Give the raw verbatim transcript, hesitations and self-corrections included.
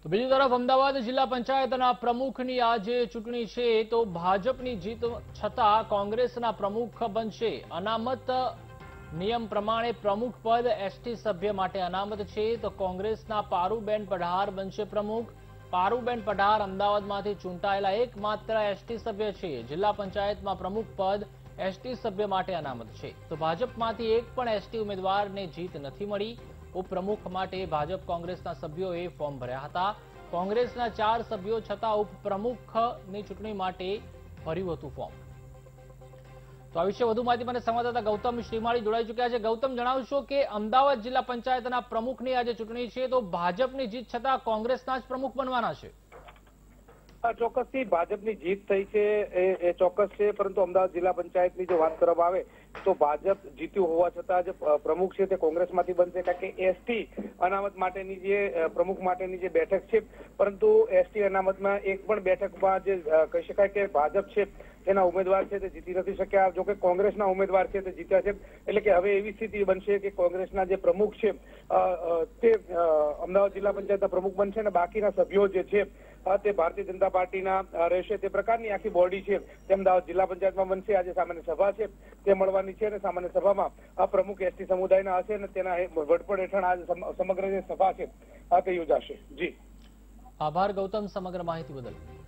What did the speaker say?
તો બીજી તરફ અમદાવાદ જિલ્લા પંચાયતના પ્રમુખની આજે ચૂંટણી છે તો ભાજપની જીત છતાં કોંગ્રેસના પ્રમુખ બનશે અનામત નિયમ પ્રમાણે પ્રમુખ પદ એસટી સભ્ય માટે અનામત છે તો કોંગ્રેસના પારુબેન પઢાર બનશે પ્રમુખ। પારુબેન પઢાર અમદાવાદમાંથી ચૂંટાયેલા એકમાત્ર એસટી સભ્ય છે। જિલ્લા પંચાયતમાં પ્રમુખ પદ એસટી સભ્ય માટે અનામત છે તો ભાજપમાંથી એક પણ એસટી ઉમેદવારને જીત નથી મળી। ઉપપ્રમુખ માટે ભાજપ કોંગ્રેસના સભ્યોએ ફોર્મ ભર્યા હતા। કોંગ્રેસના ચાર સભ્યો છતાં ઉપપ્રમુખની ચૂંટણી માટે ભર્યું હતું ફોર્મ। તો આ વિશે વધુ માહિતી મને સંવાદદાતા ગૌતમ શ્રીમાળી જોડાઈ ચૂક્યા છે। ગૌતમ, જણાવશો કે અમદાવાદ જિલ્લા પંચાયતના પ્રમુખની આજે ચૂંટણી છે તો ભાજપની જીત છતાં કોંગ્રેસના જ પ્રમુખ બનવાના છે। ચોક્કસથી ભાજપની જીત થઈ છે એ ચોક્કસ છે, પરંતુ અમદાવાદ જિલ્લા પંચાયતની જો વાત કરવામાં આવે તો ભાજપ જીત્યું હોવા છતાં જે પ્રમુખ છે તે કોંગ્રેસમાંથી બનશે, કારણ કે એસટી અનામત માટેની જે પ્રમુખ માટેની જે બેઠક છે, પરંતુ એસટી અનામતમાં એક પણ બેઠકમાં જે કહી શકાય કે ભાજપ છે તેના ઉમેદવાર છે તે જીતી નથી શક્યા, જોકે કોંગ્રેસના ઉમેદવાર છે તે જીત્યા છે। એટલે કે હવે એવી સ્થિતિ બનશે કે કોંગ્રેસના જે પ્રમુખ છે તે અમદાવાદ જિલ્લા પંચાયતના પ્રમુખ બનશે અને બાકીના સભ્યો જે છે તે ભારતીય જનતા પાર્ટીના રહેશે। તે પ્રકારની આખી બોડી છે તે અમદાવાદ જિલ્લા પંચાયતમાં બનશે। આજે સામાન્ય સભા છે તે મળવાની છે અને સામાન્ય સભામાં આ પ્રમુખ એસટી સમુદાયના હશે અને તેના વડપણ હેઠળ આજે સમગ્ર જે સભા છે તે યોજાશે। જી આભાર ગૌતમ સમગ્ર માહિતી બદલ।